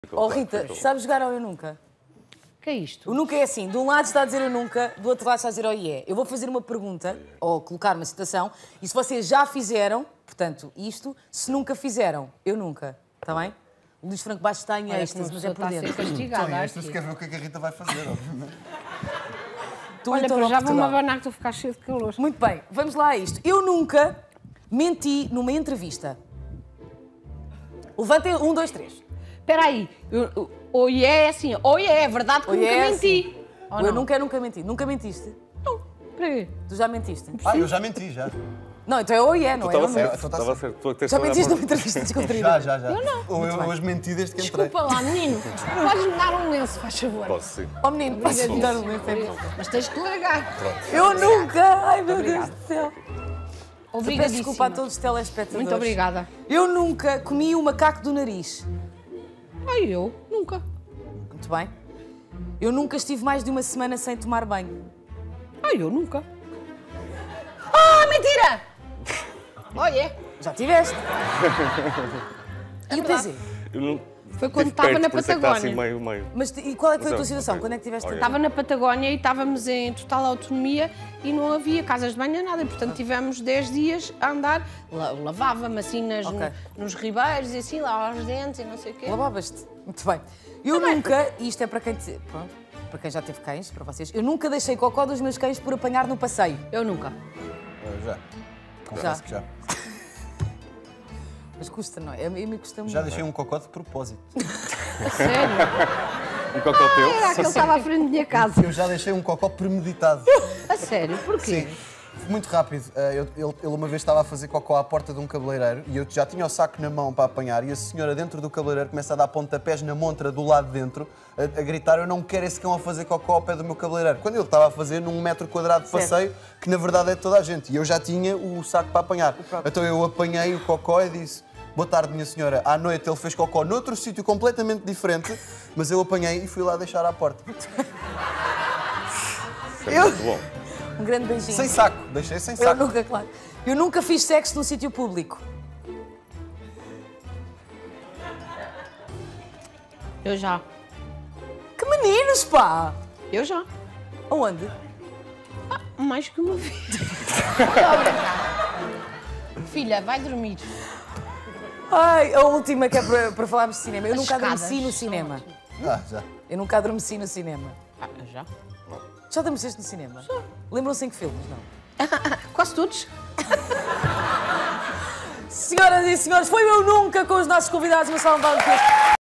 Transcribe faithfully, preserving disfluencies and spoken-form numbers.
Oh Rita, sabes jogar ao Eu Nunca? O que é isto? O Nunca é assim, de um lado está a dizer Eu Nunca, do outro lado está a dizer Oh Yeah. Eu vou fazer uma pergunta, ou colocar uma situação, e se vocês já fizeram, portanto, isto, se nunca fizeram, Eu Nunca, está bem? O Luís Franco Bastos está em êxtase, mas é por dentro. Está a ser castigado. Então, esta se quer ver o que é que a Rita vai fazer, obviamente. Tu, Olha, então, para não, já vou-me Portugal. abanar que estou a ficar cheio de calor. Muito bem, vamos lá a isto. Eu nunca menti numa entrevista. Levantem um, dois, três. Espera aí. Ou é assim, ou é verdade que Ou nunca é menti. Ou Eu não? nunca é nunca menti. Nunca mentiste? Não. Para quê? Tu já mentiste? Ah, eu já menti, já. Não, então é ou é, não é? Estava Eu certo, nunca. Então tá estava certo. Tu é que tens Já de olhar mentiste para- numa entrevista descontraída? Já, já, já. Eu não. Ou eu hoje menti desde que entrei. Desculpa lá, menino. Podes-me dar um lenço, faz favor. Posso, sim. Oh menino, posso me dar um Obrigadíssimo. exemplo? Mas tens que largar. Eu nunca! Ai meu Deus do céu! Peço Obrigadíssima. desculpa a todos os telespectadores. Muito obrigada. Eu nunca comi o macaco do nariz. Ai, eu? Nunca. Muito bem. Eu nunca estive mais de uma semana sem tomar banho. Ai, eu nunca. Ah, mentira! Olha, Já tiveste? E o P Z? Eu não... Foi quando Tive estava perto, na por isso é que está Patagónia. assim meio, meio. Mas e qual é que foi a tua Mas, situação? ok. Quando é que tiveste? Olha. Estava na Patagónia e estávamos em total autonomia e não havia casas de banho, nada. E, portanto, tivemos dez dias a andar. La- Lavava-me assim nas, Ok. no- nos ribeiros e assim, lavar os dentes e não sei o quê. Lavavas-te. Muito bem. Eu nunca, e isto é para quem, te- pronto, para quem já teve cães, para vocês, eu nunca deixei cocó dos meus cães por apanhar no passeio. Eu nunca. Eu já. Confesso que já. Mas custa, não é? A mim custa muito. Já deixei um cocó de propósito. Sério? Um cocó teu? Era aquele que estava à frente da minha casa. Eu já deixei um cocó premeditado. A sério? Porquê? Sim. Muito rápido. Eh, eu- ele, ele uma vez estava a fazer cocó à porta de um cabeleireiro e eu já tinha o saco na mão para apanhar e a senhora dentro do cabeleireiro começa a dar pontapés na montra do lado de dentro, a, a gritar: eu não quero esse cão a fazer cocó ao pé do meu cabeleireiro. Quando ele estava a fazer num metro quadrado de Certo. passeio, que na verdade é de toda a gente. E eu já tinha o saco para apanhar. Então eu apanhei o cocó e disse: boa tarde, minha senhora. À noite ele fez cocó noutro sítio completamente diferente, mas eu apanhei e fui lá deixar à porta. Isso é muito bom. Um grande beijinho. Sem saco. Deixei sem Eu saco. nunca, claro. Eu nunca fiz sexo num sítio público. Eu já. Que meninos, pá! Eu já. Aonde? Mais que uma vez. Obrigada. Filha, vai dormir. Ai, a última que é para, para falarmos de cinema. Eu As nunca escadas adormeci no são cinema. Ah, já. Eu nunca adormeci no cinema. Ah, já? Já adormeceste no cinema? Já. Lembram-se em que filmes, não? Quase todos. Senhoras e senhores, foi o Eu Nunca com os nossos convidados. Uma salva de palmas.